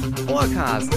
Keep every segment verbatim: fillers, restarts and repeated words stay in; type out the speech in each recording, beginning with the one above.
Ohrcast.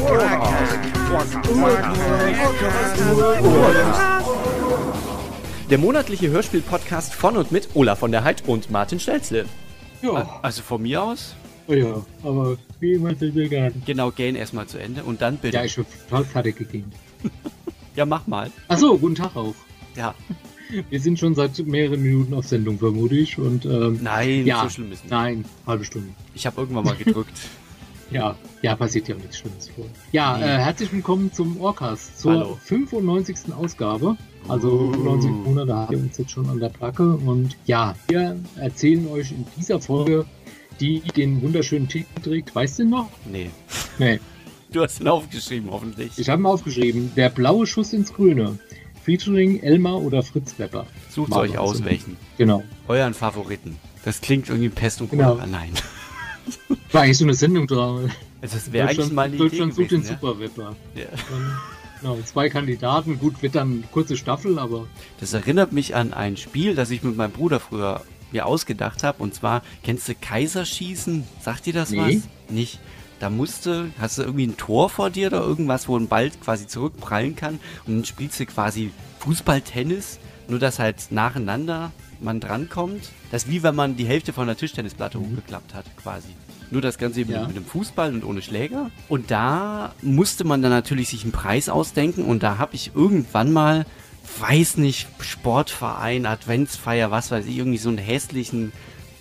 Der monatliche Hörspiel-Podcast von und mit Olaf von der Heid und Martin Stelzle. Ja. Also von mir aus? Ja, aber wie man es will gerne. Genau, gehen erstmal zu Ende und dann bitte. Ja, ich bin total fertig gegeben. Ja, mach mal. Achso, guten Tag auch. Ja. Wir sind schon seit mehreren Minuten auf Sendung, vermute ich. Und, ähm, Nein, ja, so schlimm ist nicht. Nein, halbe Stunde. Ich habe irgendwann mal gedrückt. Ja, ja, passiert ja auch nichts Schlimmes vor. Ja, Nee. äh, herzlich willkommen zum Ohrcast, zur Hallo. fünfundneunzigsten Ausgabe. Also fünfundneunzig Monate haben wir uns jetzt schon an der Placke. Und ja, wir erzählen euch in dieser Folge, die den wunderschönen Titel trägt. Weißt du noch? Nee. Nee. Du hast ihn aufgeschrieben, hoffentlich. Ich habe ihn aufgeschrieben. Der blaue Schuss ins Grüne. Featuring Elmar oder Fritz Wepper. Sucht Mal euch aus, also. welchen. Genau. Euren Favoriten. Das klingt irgendwie Pest und Genau. Cholera. Nein. War eigentlich so eine Sendung dran. Also das wäre eigentlich mal eine Deutschland Idee sucht den gewesen, Super Wepper. ja? Ja. Dann, genau, zwei Kandidaten. Gut, wird dann eine kurze Staffel, aber Das erinnert mich an ein Spiel, das ich mit meinem Bruder früher mir ausgedacht habe. Und zwar, kennst du Kaiserschießen? Sagt dir das Nee. was? Nicht. Da musste, hast du irgendwie ein Tor vor dir oder irgendwas, wo ein Ball quasi zurückprallen kann. Und dann spielst du quasi Fußball-Tennis, nur dass halt nacheinander man drankommt. Das ist wie wenn man die Hälfte von der Tischtennisplatte Mhm. hochgeklappt hat, quasi. Nur das Ganze eben Ja. mit dem Fußball und ohne Schläger. Und da musste man dann natürlich sich einen Preis ausdenken. Und da habe ich irgendwann mal, weiß nicht, Sportverein, Adventsfeier, was weiß ich, irgendwie so einen hässlichen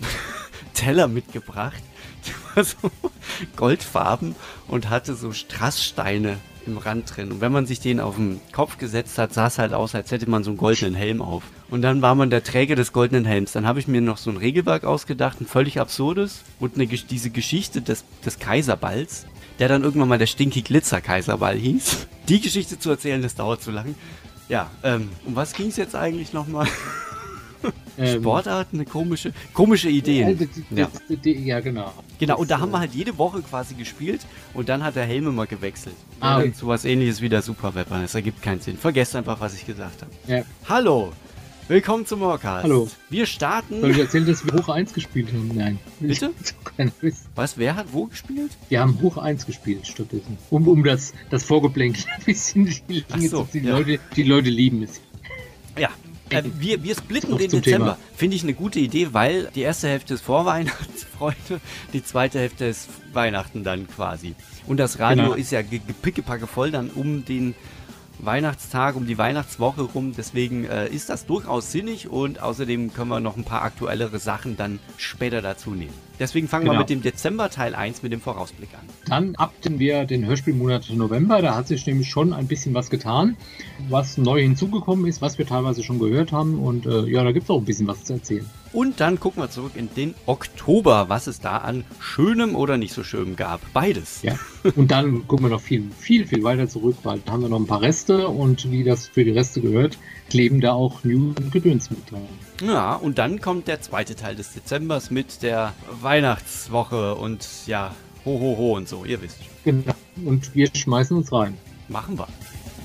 Teller mitgebracht. Der war so goldfarben und hatte so Strasssteine im Rand drin. Und wenn man sich den auf den Kopf gesetzt hat, sah es halt aus, als hätte man so einen goldenen Helm auf. Und dann war man der Träger des goldenen Helms. Dann habe ich mir noch so ein Regelwerk ausgedacht, ein völlig absurdes. Und eine, Gesch- diese Geschichte des, des Kaiserballs, der dann irgendwann mal der Stinky Glitzer Kaiserball hieß. Die Geschichte zu erzählen, das dauert zu lang. Ja, ähm, um was ging es jetzt eigentlich nochmal? ähm, Sportart, eine komische, komische Ideen. äh, d- d- Ja. d- d- ja, genau. Genau, und da Das, haben wir äh, halt jede Woche quasi gespielt und dann hat der Helm immer gewechselt. Ah, Ja, okay. sowas ähnliches wie der Super Wepper. Das ergibt keinen Sinn. Vergesst einfach, was ich gesagt habe. Ja. Hallo, willkommen zum Morecast. Hallo. Wir Soll ich starten. erzählen, dass wir Hoch eins gespielt haben? Nein. Bitte? Keiner wissen. Was, wer hat wo gespielt? Wir haben Hoch eins gespielt stattdessen. Um, um das, das Vorgeplänkel ein bisschen die, Ach so, die, ja. Leute, die Leute lieben es. Ja. Äh, wir, wir splitten Noch den zum Dezember. Thema. Finde ich eine gute Idee, weil die erste Hälfte ist Vorweihnachtsfreude, die zweite Hälfte ist Weihnachten dann quasi. Und das Radio Genau. ist ja ge- gepickepacke voll dann um den Weihnachtstag, um die Weihnachtswoche rum. Deswegen äh, ist das durchaus sinnig und außerdem können wir noch ein paar aktuellere Sachen dann später dazu nehmen. Deswegen fangen wir Genau. mit dem Dezember Teil eins mit dem Vorausblick an. Dann abten wir den Hörspielmonat November. Da hat sich nämlich schon ein bisschen was getan, was neu hinzugekommen ist, was wir teilweise schon gehört haben. Und äh, ja, da gibt es auch ein bisschen was zu erzählen. Und dann gucken wir zurück in den Oktober, was es da an Schönem oder nicht so Schönem gab. Beides. Ja. Und dann gucken wir noch viel, viel, viel weiter zurück, weil da haben wir noch ein paar Reste und wie das für die Reste gehört, kleben da auch News und Gedöns mit dran. Ja, und dann kommt der zweite Teil des Dezembers mit der Weihnachtswoche und ja, ho ho ho und so, ihr wisst schon. Genau. Und wir schmeißen uns rein. Machen wir.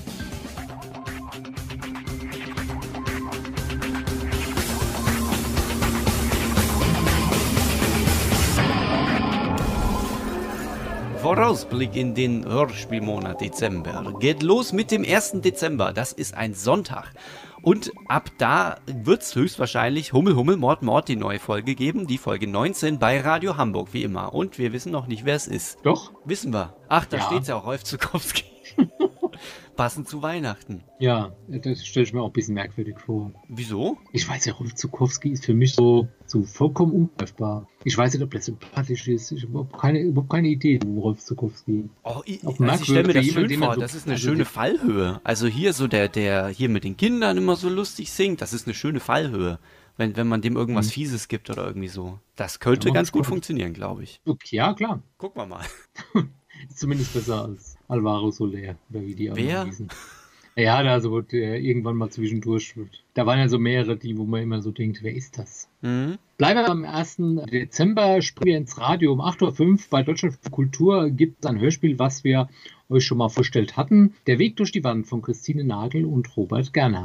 Vorausblick in den Hörspielmonat Dezember. Geht los mit dem ersten Dezember. Das ist ein Sonntag. Und ab da wird es höchstwahrscheinlich Hummel, Hummel, Mord, Mord die neue Folge geben. Die Folge neunzehn bei Radio Hamburg, wie immer. Und wir wissen noch nicht, wer es ist. Doch? Wissen wir. Ach, da Ja. steht's ja auch, Rolf Zukowski. Passend zu Weihnachten. Ja, das stelle ich mir auch ein bisschen merkwürdig vor. Wieso? Ich weiß ja, Rolf Zukowski ist für mich so, so vollkommen ungreifbar. Ich weiß nicht, ob das sympathisch ist. Ich habe überhaupt keine, überhaupt keine Idee, wo Rolf Zukowski. Oh, ich, Auf also ich stelle mir das merkwürdig, schön den man vor. so- Das ist eine also schöne die- Fallhöhe. Also hier so der, der hier mit den Kindern immer so lustig singt. Das ist eine schöne Fallhöhe. Wenn, wenn man dem irgendwas Mhm. Fieses gibt oder irgendwie so. Das könnte Ja, ganz gut gucken. funktionieren, glaube ich. Okay, ja, klar. Gucken wir mal. Ist zumindest besser als Alvaro Soler, oder wie die Wer? anderen hießen. Ja, da so, der irgendwann mal zwischendurch wird. Da waren ja so mehrere, die, wo man immer so denkt, wer ist das? Mhm. Bleiben wir am ersten Dezember, springen wir ins Radio um acht Uhr fünf. Bei Deutschland für Kultur gibt es ein Hörspiel, was wir euch schon mal vorgestellt hatten. Der Weg durch die Wand von Christine Nagel und Robert Gernhardt.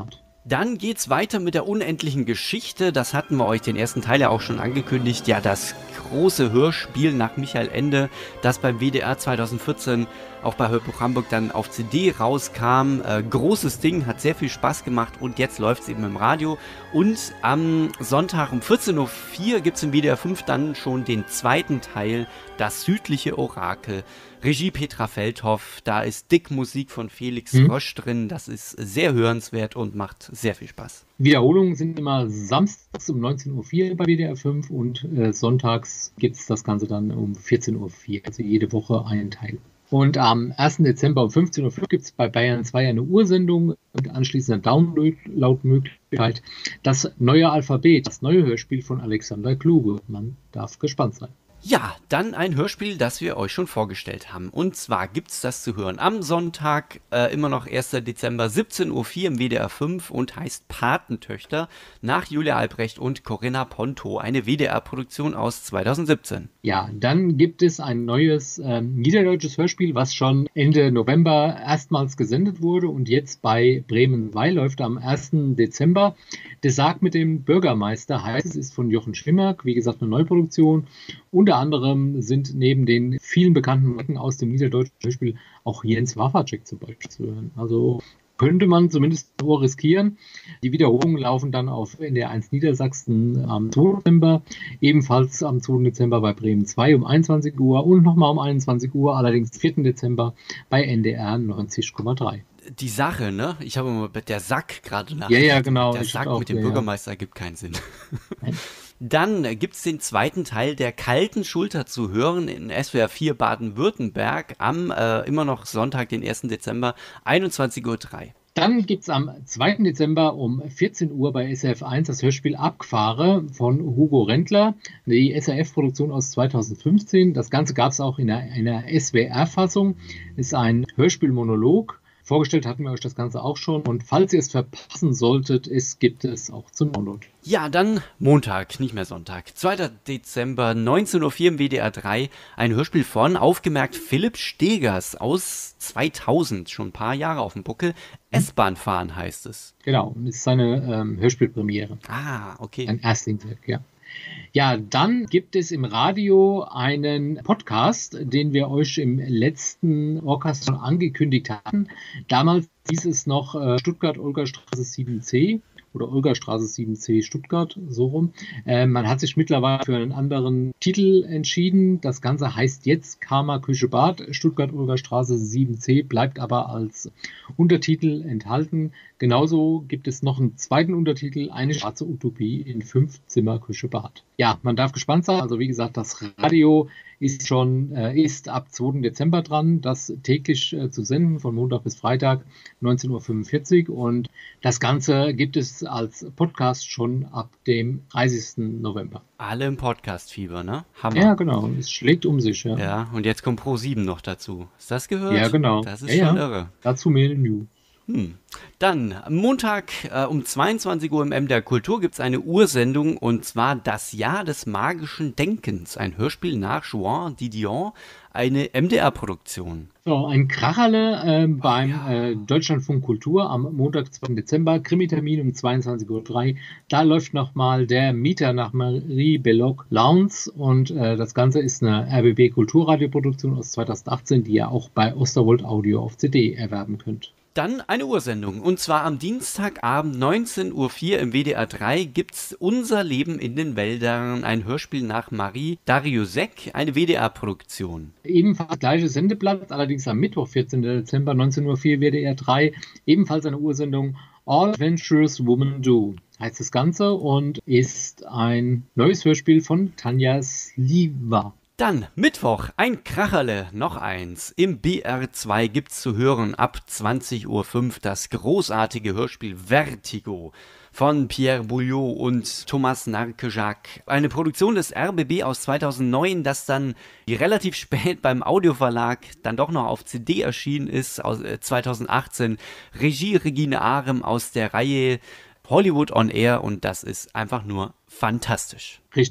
Dann geht's weiter mit der unendlichen Geschichte. Das hatten wir euch den ersten Teil ja auch schon angekündigt. Ja, das große Hörspiel nach Michael Ende, das beim W D R zweitausendvierzehn auch bei Hörbuch Hamburg dann auf C D rauskam. Äh, großes Ding, hat sehr viel Spaß gemacht und jetzt läuft es eben im Radio. Und am Sonntag um vierzehn Uhr vier gibt es im W D R fünf dann schon den zweiten Teil, Das südliche Orakel. Regie Petra Feldhoff, da ist dick Musik von Felix mhm. Rösch drin. Das ist sehr hörenswert und macht sehr viel Spaß. Wiederholungen sind immer samstags um neunzehn Uhr vier bei W D R fünf und äh, sonntags gibt es das Ganze dann um vierzehn Uhr vier, also jede Woche einen Teil. Und am ersten Dezember um fünfzehn Uhr fünf gibt es bei Bayern zwei eine Ursendung mit anschließender Download-Möglichkeit. Das neue Alphabet, das neue Hörspiel von Alexander Kluge. Man darf gespannt sein. Ja, dann ein Hörspiel, das wir euch schon vorgestellt haben. Und zwar gibt's das zu hören am Sonntag, äh, immer noch erster Dezember, siebzehn Uhr vier im W D R fünf und heißt Patentöchter nach Julia Albrecht und Corinna Ponto. Eine W D R-Produktion aus zweitausendsiebzehn. Ja, dann gibt es ein neues äh, niederdeutsches Hörspiel, was schon Ende November erstmals gesendet wurde und jetzt bei Bremen zwei läuft am ersten Dezember. Der Sarg mit dem Bürgermeister heißt es, ist von Jochen Schwimmerk, wie gesagt eine Neuproduktion. Unter anderem sind neben den vielen bekannten Marken aus dem niederdeutschen Hörspiel auch Jens Wawacek zum Beispiel zu hören. Also könnte man zumindest so riskieren. Die Wiederholungen laufen dann auf N D R eins Niedersachsen am zweiten Dezember, ebenfalls am zweiten Dezember bei Bremen zwei um einundzwanzig Uhr und nochmal um einundzwanzig Uhr, allerdings vierten Dezember bei N D R neunzig Komma drei. Die Sache, ne? Ich habe immer der Sack gerade nach. Ja, ja, genau. Der Sack auch, mit dem ja, Bürgermeister ja. Gibt keinen Sinn. Nein. Dann gibt es den zweiten Teil der kalten Schulter zu hören in S W R vier Baden-Württemberg am äh, immer noch Sonntag, den ersten Dezember, einundzwanzig Uhr drei. Dann gibt es am zweiten Dezember um vierzehn Uhr bei S R F eins das Hörspiel Abgefahre von Hugo Rendler, die S R F-Produktion aus zweitausendfünfzehn. Das Ganze gab es auch in einer, einer S W R-Fassung. Ist ein Hörspielmonolog. Vorgestellt hatten wir euch das Ganze auch schon. Und falls ihr es verpassen solltet, es gibt es auch zum Download. Ja, dann Montag, nicht mehr Sonntag. zweiter Dezember, neunzehn Uhr vier im W D R drei. Ein Hörspiel von, aufgemerkt, Philipp Stegers aus zweitausend. Schon ein paar Jahre auf dem Buckel. S-Bahn fahren heißt es. Genau, das ist seine ähm, Hörspielpremiere. Ah, okay. Ein Erstlingswerk, ja. Ja, dann gibt es im Radio einen Podcast, den wir euch im letzten Orcast schon angekündigt hatten. Damals hieß es noch äh, Stuttgart-Olgastraße sieben C oder Olgastraße sieben C Stuttgart, so rum. Äh, man hat sich mittlerweile für einen anderen Titel entschieden. Das Ganze heißt jetzt Karma Küche Bad, Stuttgart-Olgastraße sieben C, bleibt aber als Untertitel enthalten. Genauso gibt es noch einen zweiten Untertitel, eine schwarze Utopie in fünf Zimmer Küche Bad. Ja, man darf gespannt sein. Also wie gesagt, das Radio ist schon äh, ist ab zweiten Dezember dran, das täglich äh, zu senden, von Montag bis Freitag, neunzehn Uhr fünfundvierzig. Und das Ganze gibt es als Podcast schon ab dem dreißigsten November. Alle im Podcast-Fieber, ne? Hammer. Ja, genau. Es schlägt um sich, ja. Ja, und jetzt kommt Pro sieben noch dazu. Hast du das gehört? Ja, genau. Das ist ja, schon ja. irre. Dazu mehr in New. Hm. Dann Montag äh, um zweiundzwanzig Uhr im M D R Kultur gibt es eine Ursendung und zwar Das Jahr des magischen Denkens, ein Hörspiel nach Juan Didion, eine M D R-Produktion. So, ein Kracherle äh, beim oh, ja. äh, Deutschlandfunk Kultur am Montag, zweiten Dezember, Krimi-Termin um zweiundzwanzig Uhr drei. Da läuft nochmal Der Mieter nach Marie Belloc Lowndes und äh, das Ganze ist eine R B B Kulturradioproduktion aus zweitausendachtzehn, die ihr auch bei Osterwold Audio auf C D erwerben könnt. Dann eine Ursendung und zwar am Dienstagabend neunzehn Uhr vier im W D R drei gibt's Unser Leben in den Wäldern, ein Hörspiel nach Marie Dariussec, eine W D R-Produktion. Ebenfalls gleiches Sendeplatz, allerdings am Mittwoch, vierzehnten Dezember, neunzehn Uhr vier W D R drei, ebenfalls eine Ursendung All Adventures Women Do heißt das Ganze und ist ein neues Hörspiel von Tanja Sliwa. Dann Mittwoch, ein Kracherle, noch eins. Im B R zwei gibt's zu hören ab zwanzig Uhr fünf das großartige Hörspiel Vertigo von Pierre Bouillot und Thomas Narkejac. Eine Produktion des R B B aus zweitausendneun, das dann relativ spät beim Audioverlag dann doch noch auf C D erschienen ist, aus zweitausendachtzehn. Regie Regine Arem aus der Reihe Hollywood on Air und das ist einfach nur fantastisch. Richtig.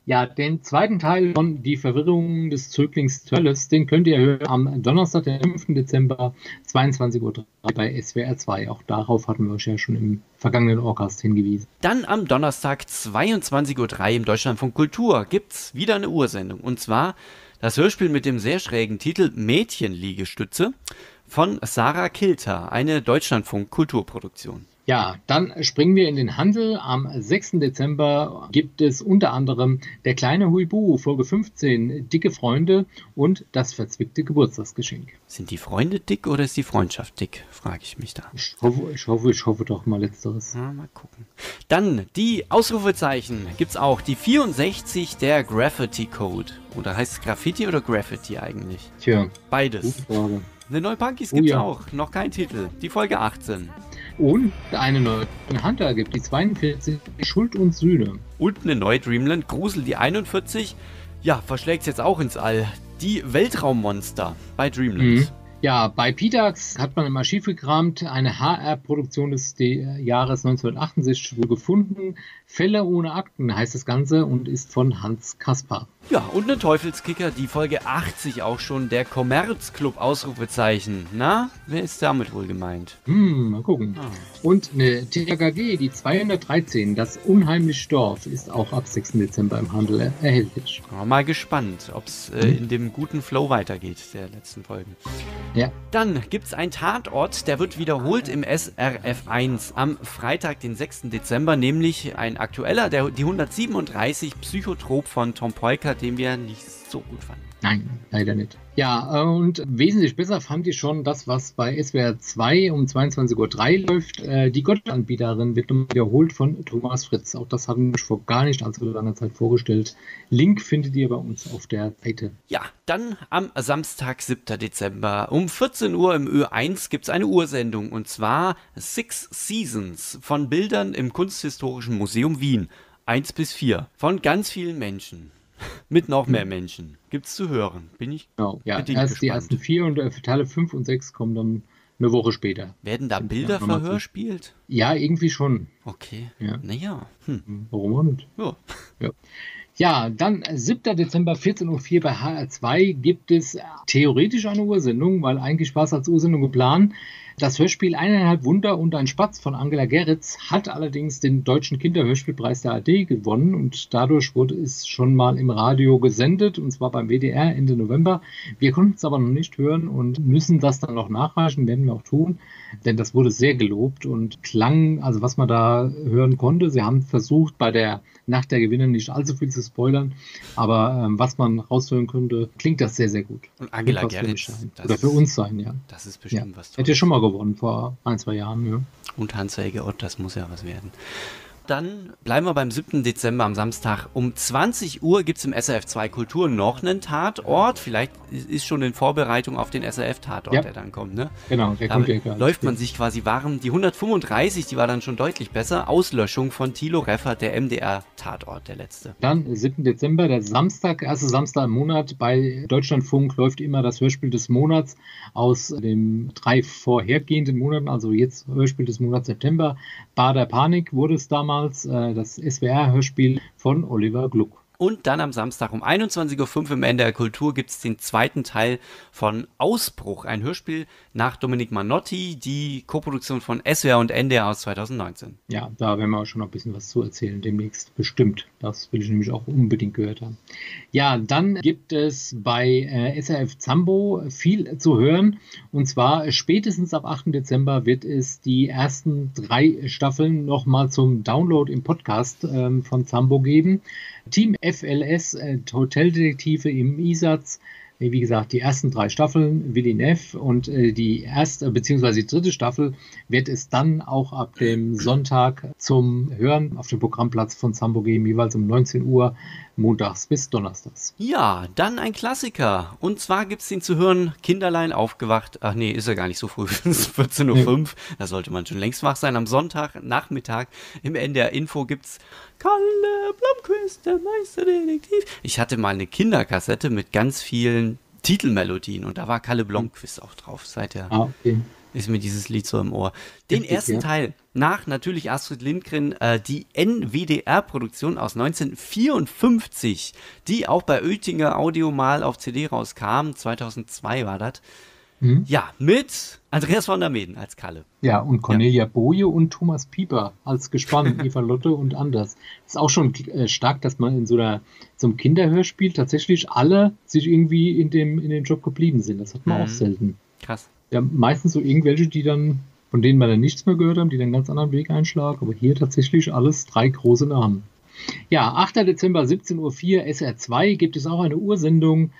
Ja, den zweiten Teil von Die Verwirrung des Zöglings Tölles, den könnt ihr hören am Donnerstag, den fünften Dezember, zweiundzwanzig Uhr bei S W R zwei. Auch darauf hatten wir euch ja schon im vergangenen Orcast hingewiesen. Dann am Donnerstag, zweiundzwanzig Uhr drei im Deutschlandfunk Kultur, gibt's wieder eine Ursendung. Und zwar das Hörspiel mit dem sehr schrägen Titel Mädchenliegestütze von Sarah Kilter, eine Deutschlandfunk Kulturproduktion. Ja, dann springen wir in den Handel. Am sechsten Dezember gibt es unter anderem Der kleine Huibu, Folge fünfzehn, Dicke Freunde und Das verzwickte Geburtstagsgeschenk. Sind die Freunde dick oder ist die Freundschaft dick, frage ich mich da. Ich hoffe, ich hoffe, ich hoffe doch mal Letzteres. Ja, mal gucken. Dann die Ausrufezeichen gibt's auch. Die vierundsechzig, der Graffiti Code. Oder heißt es Graffiti oder Graffiti eigentlich? Tja, beides. gute Frage. Eine neue Punkies gibt's Oh ja. auch. Noch kein Titel. Die Folge achtzehn. Und eine neue Hunter gibt die zweiundvierzig, Schuld und Sühne. Und eine neue Dreamland, Grusel, die einundvierzig. Ja, verschlägt's jetzt auch ins All. Die Weltraummonster bei Dreamland. Mhm. Ja, bei Pitax hat man im Archiv gekramt, eine H R-Produktion des De- Jahres neunzehnhundertachtundsechzig wohl gefunden. Fälle ohne Akten heißt das Ganze und ist von Hans Kaspar. Ja, und ein Teufelskicker, die Folge achtzig auch schon, der Kommerzclub Ausrufezeichen. Na, wer ist damit wohl gemeint? Hm, mal gucken. Ah. Und eine T K G, die zweihundertdreizehn, das unheimliche Dorf, ist auch ab sechsten Dezember im Handel er- erhältlich. Ja, mal gespannt, ob es äh, in dem guten Flow weitergeht, der letzten Folgen. Ja. Dann gibt's einen Tatort, der wird wiederholt im S R F eins am Freitag, den sechsten Dezember, nämlich ein aktueller, der, die hundertsiebenunddreißig, Psychotrop von Tom Peuker, den wir nicht so gut fanden. Nein, leider nicht. Ja, und wesentlich besser fand ich schon das, was bei S W R zwei um zweiundzwanzig Uhr drei läuft. Äh, die Gottanbieterin wird nun wiederholt von Thomas Fritz. Auch das hatten wir vor gar nicht allzu langer Zeit vorgestellt. Link findet ihr bei uns auf der Seite. Ja, dann am Samstag, siebten Dezember um vierzehn Uhr im Ö eins gibt's eine Ursendung, und zwar Six Seasons von Bildern im Kunsthistorischen Museum Wien. eins bis vier. Von ganz vielen Menschen. Mit noch mehr Menschen. Gibt's zu hören. Bin ich Genau. Ja, bedingt erst die gespannt. ersten vier und äh, Teile fünf und sechs kommen dann eine Woche später. Werden da Ja, Bilder nochmal zu. verhörspielt? Ja, irgendwie schon. Okay. Ja. Naja. Hm. Warum auch nicht? Ja. Ja. Ja, dann siebten Dezember, vierzehn Uhr vier bei H R zwei gibt es theoretisch eine Ursendung, weil eigentlich war es als Ursendung geplant. Das Hörspiel Eineinhalb Wunder und ein Spatz von Angela Gerritz hat allerdings den Deutschen Kinderhörspielpreis der A R D gewonnen und dadurch wurde es schon mal im Radio gesendet, und zwar beim W D R Ende November. Wir konnten es aber noch nicht hören und müssen das dann noch nachreichen, werden wir auch tun, denn das wurde sehr gelobt und klang, also was man da hören konnte. Sie haben versucht, bei der Nacht der Gewinner nicht allzu viel zu spoilern, aber ähm, was man raushören könnte, klingt das sehr, sehr gut. Und Angela Wird was für mich Gerritz. sein. das Oder für ist- uns sein, ja. Das ist bestimmt Ja. was Hätte ja schon mal gewonnen vor ein, zwei Jahren, ja. Und Hans-Helge Ott, das muss ja was werden. Dann bleiben wir beim siebten Dezember am Samstag. Um zwanzig Uhr gibt es im S R F zwei Kultur noch einen Tatort. Vielleicht ist schon in Vorbereitung auf den S R F-Tatort, Ja. der dann kommt, ne? Genau, der Da kommt ja gerade. läuft man sich quasi warm. Die hundertfünfunddreißig, die war dann schon deutlich besser. Auslöschung von Thilo Reffert, der M D R-Tatort, der letzte. Dann siebten Dezember, der Samstag, erste Samstag im Monat. Bei Deutschlandfunk läuft immer das Hörspiel des Monats aus den drei vorhergehenden Monaten, also jetzt Hörspiel des Monats September. Bader Panik wurde es damals, äh, das S W R-Hörspiel von Oliver Gluck. Und dann am Samstag um einundzwanzig Uhr fünf im N D R Kultur gibt es den zweiten Teil von Ausbruch, ein Hörspiel nach Dominic Manotti, die Koproduktion von S W R und N D R aus zweitausendneunzehn. Ja, da werden wir auch schon noch ein bisschen was zu erzählen demnächst, bestimmt. Das will ich nämlich auch unbedingt gehört haben. Ja, dann gibt es bei äh, S R F Zambo viel zu hören. Und zwar spätestens ab achten Dezember wird es die ersten drei Staffeln nochmal zum Download im Podcast ähm, von Zambo geben. Team F L S, äh, Hoteldetektive im Einsatz. Wie gesagt, die ersten drei Staffeln, Willi Neff, und äh, die erste bzw. die dritte Staffel wird es dann auch ab dem Sonntag zum Hören auf dem Programmplatz von Zambo geben, jeweils um neunzehn Uhr, montags bis donnerstags. Ja, dann ein Klassiker. Und zwar gibt es den zu hören, Kinderlein aufgewacht. Ach nee, ist ja gar nicht so früh. Es ist vierzehn Uhr fünf. Da sollte man schon längst wach sein. Am Sonntag, Nachmittag, im N D R Info gibt's Kalle Blomqvist, der Meisterdetektiv. Ich hatte mal eine Kinderkassette mit ganz vielen Titelmelodien und da war Kalle Blomqvist auch drauf. Seither Ah, okay. ist mir dieses Lied so im Ohr. Den Richtig, ersten ja. Teil nach natürlich Astrid Lindgren, äh, die N W D R-Produktion aus neunzehnhundertvierundfünfzig, die auch bei Oetinger Audio mal auf C D rauskam. zweitausendzwei war das. Hm? Ja, mit Andreas von der Meeden als Kalle. Ja, und Cornelia Boje und Thomas Pieper als Gespann, Eva Lotte und Anders. Das ist auch schon äh, stark, dass man in so, einer, so einem Kinderhörspiel tatsächlich alle sich irgendwie in dem, in dem Job geblieben sind. Das hat man Mhm. auch selten. Krass. Ja, meistens so irgendwelche, die dann, von denen wir dann nichts mehr gehört haben, die dann einen ganz anderen Weg einschlagen. Aber hier tatsächlich alles drei große Namen. Ja, achter Dezember, siebzehn Uhr vier, S R zwei, gibt es auch eine Ursendung.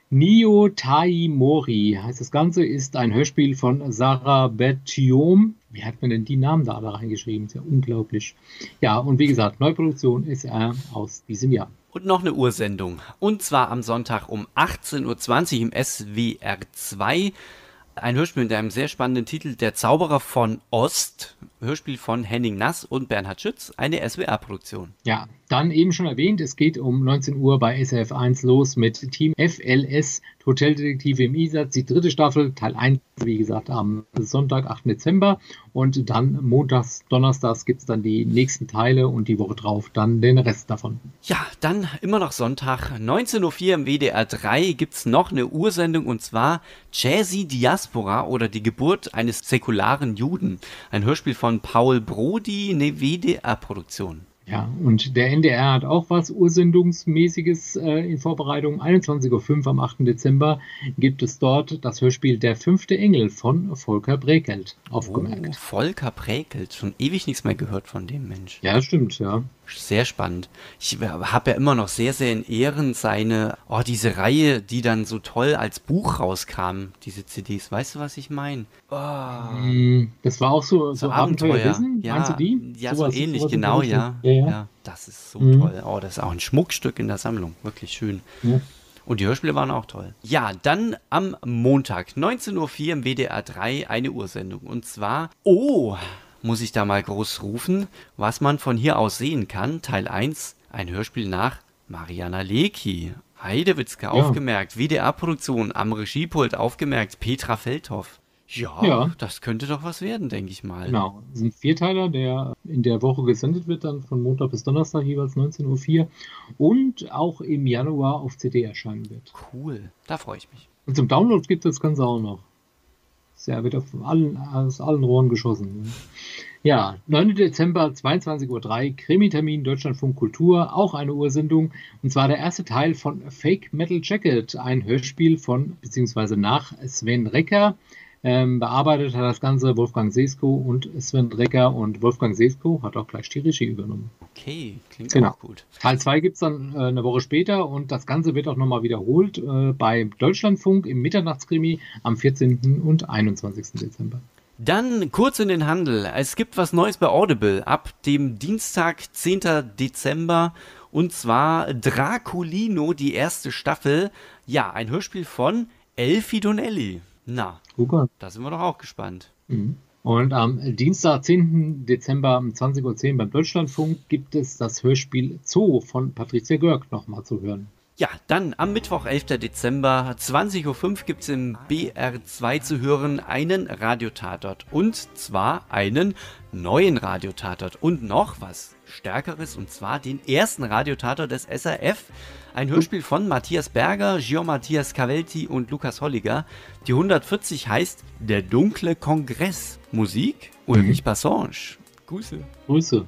Nio Tai Mori heißt das Ganze, ist ein Hörspiel von Sarah Bertiom. Wie hat man denn die Namen da, da reingeschrieben? Ist ja unglaublich. Ja, und wie gesagt, Neuproduktion S R aus diesem Jahr. Und noch eine Ursendung. Und zwar am Sonntag um achtzehn Uhr zwanzig im S W R zwei. Ein Hörspiel mit einem sehr spannenden Titel, Der Zauberer von Ost. Hörspiel von Henning Nass und Bernhard Schütz, eine S W R-Produktion. Ja, dann eben schon erwähnt, es geht um neunzehn Uhr bei S R F eins los mit Team F L S, Hoteldetektive im Einsatz, die dritte Staffel, Teil eins, wie gesagt, am Sonntag, achten Dezember. Und dann montags, donnerstags gibt es dann die nächsten Teile und die Woche drauf dann den Rest davon. Ja, dann immer noch Sonntag, neunzehn Uhr vier im W D R drei gibt es noch eine Ursendung und zwar Jazzy Diaspora oder die Geburt eines säkularen Juden. Ein Hörspiel von Paul Brody, eine W D R-Produktion. Ja, und der N D R hat auch was Ursendungsmäßiges äh, in Vorbereitung. einundzwanzig Uhr fünf am achten Dezember gibt es dort das Hörspiel Der fünfte Engel von Volker Brekelt aufgemerkt. Oh, Volker Brekelt, schon ewig nichts mehr gehört von dem Mensch. Ja, stimmt, ja. Sehr spannend. Ich habe ja immer noch sehr, sehr in Ehren seine, oh, diese Reihe, die dann so toll als Buch rauskam, diese C Ds. Weißt du, was ich meine? Oh. Das war auch so, so, So Abenteuerwissen, ja, meinst du die? ja, Sowas- so ähnlich, sowas in genau, der ja. Richtung. Ja, ja. ja. Das ist so Mhm. toll. Oh, das ist auch ein Schmuckstück in der Sammlung. Wirklich schön. Ja. Und die Hörspiele waren auch toll. Ja, dann am Montag, neunzehn Uhr vier im W D R drei, eine Ursendung. Und zwar, oh, muss ich da mal groß rufen, was man von hier aus sehen kann. Teil eins, ein Hörspiel nach Mariana Lecki. Heidewitzka, Ja. aufgemerkt. W D R-Produktion, am Regiepult aufgemerkt. Petra Feldhoff. Ja, Ja. das könnte doch was werden, denke ich mal. Genau, das ist ein Vierteiler, der in der Woche gesendet wird, dann von Montag bis Donnerstag jeweils neunzehn Uhr vier und auch im Januar auf C D erscheinen wird. Cool, da freue ich mich. Und zum Download gibt es das Ganze auch noch. Ja, wird auf allen, aus allen Rohren geschossen. Ja, neunten Dezember, zweiundzwanzig Uhr drei, Krimi-Termin Deutschlandfunk Kultur, auch eine Ursendung. Und zwar der erste Teil von Fake Metal Jacket, ein Hörspiel von, beziehungsweise nach Sven Recker. Ähm, bearbeitet hat das Ganze Wolfgang Sesko und Sven Recker und Wolfgang Sesko hat auch gleich die Regie übernommen. Okay, klingt Genau. auch gut. Teil zwei gibt es dann äh, eine Woche später und das Ganze wird auch nochmal wiederholt äh, bei Deutschlandfunk im Mitternachtskrimi am vierzehnten und einundzwanzigsten Dezember. Dann kurz in den Handel. Es gibt was Neues bei Audible ab dem Dienstag, zehnten Dezember. Und zwar Draculino, die erste Staffel. Ja, ein Hörspiel von Elfie Donnelly. Na, Super. da sind wir doch auch gespannt. Mhm. Und am Dienstag, zehnten Dezember um zwanzig Uhr zehn beim Deutschlandfunk gibt es das Hörspiel Zoo von Patricia Görg nochmal zu hören. Ja, dann am Mittwoch, elften Dezember, zwanzig Uhr fünf gibt es im B R zwei zu hören einen Radiotatort. Und zwar einen neuen Radiotatort. Und noch was Stärkeres, und zwar den ersten Radiotatort des S R F. Ein Hörspiel von Matthias Berger, Gian Matthias Cavelti und Lukas Holliger. Die hundertvierzig heißt Der dunkle Kongress. Musik Ulrich Bassange. Grüße. Grüße.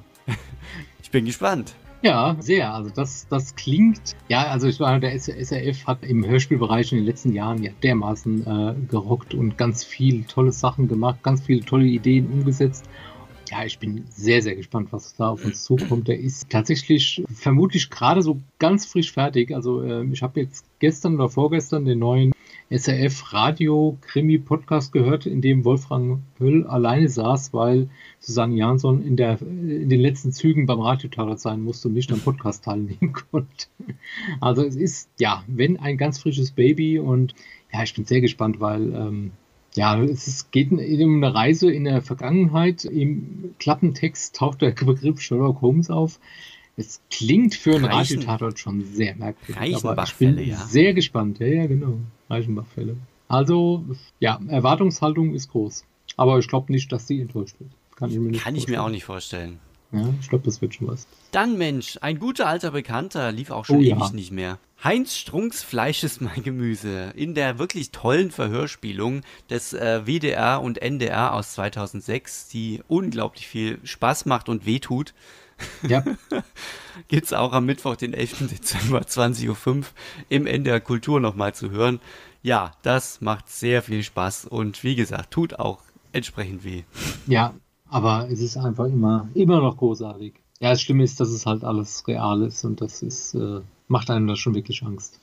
Ich bin gespannt. Ja, sehr. Also das, das klingt, ja, also ich meine, der S R F hat im Hörspielbereich in den letzten Jahren ja dermaßen äh, gerockt und ganz viel tolle Sachen gemacht, ganz viele tolle Ideen umgesetzt. Ja, ich bin sehr, sehr gespannt, was da auf uns zukommt. Der ist tatsächlich vermutlich gerade so ganz frisch fertig. Also äh, ich habe jetzt gestern oder vorgestern den neuen S R F Radio Krimi Podcast gehört, in dem Wolfgang Höll alleine saß, weil Susanne Jansson in, der, in den letzten Zügen beim Radiotatort sein musste und nicht am Podcast teilnehmen konnte. Also es ist, ja, wenn ein ganz frisches Baby und ja, ich bin sehr gespannt, weil ähm, ja, es ist, geht um eine Reise in der Vergangenheit. Im Klappentext taucht der Begriff Sherlock Holmes auf. Es klingt für einen Reichen- Radiotatort schon sehr merkwürdig. Aber ich Reichenbach-Fälle, bin ja. sehr gespannt. Ja, ja, genau. Reichenbach-Fälle. Also, ja, Erwartungshaltung ist groß. Aber ich glaube nicht, dass sie enttäuscht wird. Kann ich mir, nicht Kann ich mir auch nicht vorstellen. Ja, ich glaube, das wird schon was. Dann, Mensch, ein guter alter Bekannter, lief auch schon Oh, ewig ja. nicht mehr. Heinz Strunks Fleisch ist mein Gemüse. In der wirklich tollen Verhörspielung des äh, W D R und N D R aus zweitausendsechs, die unglaublich viel Spaß macht und wehtut. Ja. Gibt's auch am Mittwoch, den elften Dezember, zwanzig Uhr fünf im N D R Kultur nochmal zu hören. Ja, das macht sehr viel Spaß und wie gesagt, tut auch entsprechend weh. Ja, aber es ist einfach immer, immer noch großartig. Ja, das Schlimme ist, dass es halt alles real ist und das ist, äh, macht einem das schon wirklich Angst.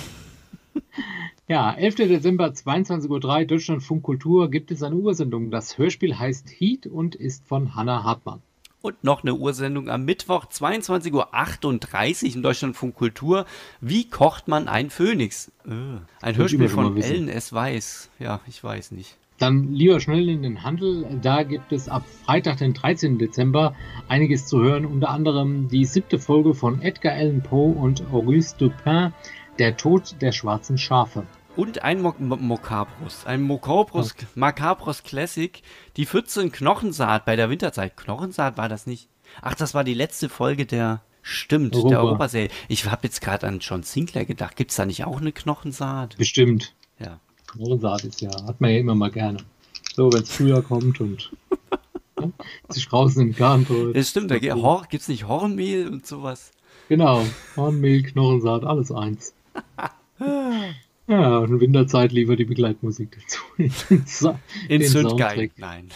Ja, elften Dezember, zweiundzwanzig Uhr drei, Deutschlandfunk Kultur, gibt es eine Ursendung. Das Hörspiel heißt Heat und ist von Hannah Hartmann. Und noch eine Ursendung am Mittwoch, zweiundzwanzig Uhr achtunddreißig in Deutschlandfunk Kultur. Wie kocht man einen Phönix? Äh, ein Hörspiel von Ellen S. Weiss. Ja, ich weiß nicht. Dann lieber schnell in den Handel. Da gibt es ab Freitag, den dreizehnten Dezember, einiges zu hören. Unter anderem die siebte Folge von Edgar Allan Poe und Auguste Dupin, Der Tod der schwarzen Schafe. Und ein Mo Mo Mokabros, ein Mokabros, Okay. Makabros Classic, die vierzehn Knochensaat bei der Winterzeit. Knochensaat war das nicht? Ach, das war die letzte Folge der, stimmt, Europa. der Europaserie. Ich habe jetzt gerade an John Sinclair gedacht. Gibt es da nicht auch eine Knochensaat? Bestimmt. Ja. Knochensaat ist ja, hat man ja immer mal gerne. So, wenn es Frühjahr kommt und ja, sich draußen im Garten holt. Das stimmt, da gibt es nicht Hornmehl und sowas. Genau, Hornmehl, Knochensaat, alles eins. Ja, und in Winterzeit lieber die Begleitmusik dazu. Den Sa- In den Sündgeil. Soundtrack. Nein.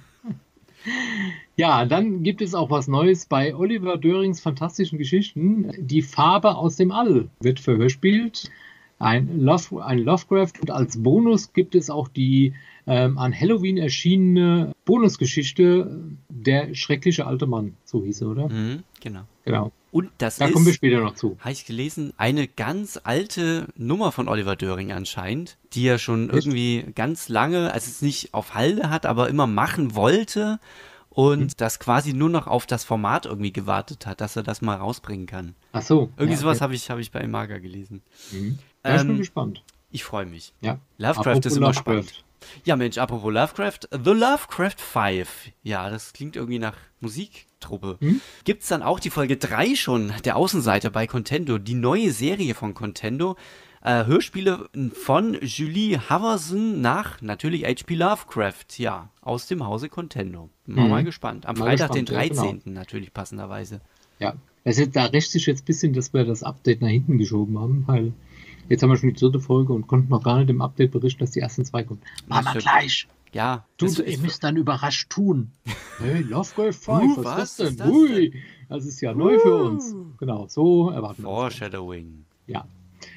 Ja, dann gibt es auch was Neues bei Oliver Dörings fantastischen Geschichten. Die Farbe aus dem All wird verhörspielt. Ein, Love, ein Lovecraft und als Bonus gibt es auch die ähm, an Halloween erschienene Bonusgeschichte Der schreckliche alte Mann, so hieß er, oder? Mhm, genau. Genau. Und das Da ist, kommen wir später noch zu. habe ich gelesen, eine ganz alte Nummer von Oliver Döring anscheinend, die er schon Echt? irgendwie ganz lange, also es nicht auf Halde hat, aber immer machen wollte und Mhm. das quasi nur noch auf das Format irgendwie gewartet hat, dass er das mal rausbringen kann. Ach so. Irgendwie ja, sowas okay. habe ich, habe ich bei Imaga gelesen. Mhm. Ja, ich bin Ähm, gespannt. Ich freue mich. Ja. Lovecraft Apropos ist immer Lovecraft. spannend. Ja, Mensch, apropos Lovecraft, The Lovecraft Five. Ja, das klingt irgendwie nach Musiktruppe. Hm? Gibt's dann auch die Folge drei schon, der Außenseiter bei Contendo, die neue Serie von Contendo. Äh, Hörspiele von Julie Haverson nach natürlich H P Lovecraft, ja, aus dem Hause Contendo. Mal, Mhm. mal gespannt. Am Mal Freitag, gespannt, den ja, genau. dreizehnten natürlich passenderweise. Ja. Also da rächt sich jetzt ein bisschen, dass wir das Update nach hinten geschoben haben, weil jetzt haben wir schon die dritte Folge und konnten noch gar nicht im Update berichten, dass die ersten zwei kommen. Machen wir stimmt. gleich. Ja, Du, das ihr ist- müsst dann überrascht tun. Hey, Lovecraft Five, Uh, was, was ist das ist denn? das Hui, das ist ja neu für uns. Genau, so erwarten wir das. Foreshadowing. Ja.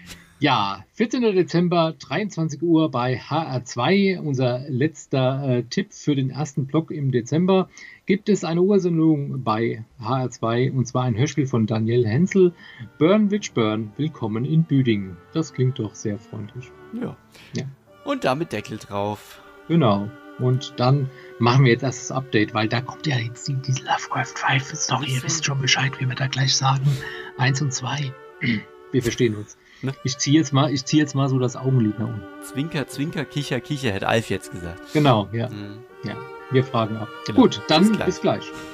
Ja, vierzehnten Dezember, dreiundzwanzig Uhr bei H R zwei, unser letzter äh, Tipp für den ersten Block im Dezember, gibt es eine Ursendung bei H R zwei und zwar ein Hörspiel von Daniel Hensel, Burn Witch Burn, willkommen in Büdingen. Das klingt doch sehr freundlich. Ja. Ja. Und damit Deckel drauf. Genau. Und dann machen wir jetzt erst das Update, weil da kommt ja jetzt die, die Lovecraft Five Story. Ihr wisst schon Bescheid, wie wir da gleich sagen. Eins und zwei. Wir verstehen uns. Ne? Ich ziehe jetzt mal, ich ziehe jetzt mal so das Augenlid nach unten. Zwinker, Zwinker, Kicher, Kicher, hätte Alf jetzt gesagt. Genau, ja. Mhm. Ja. Wir fragen ab. Genau. Gut, dann Bis gleich. bis gleich.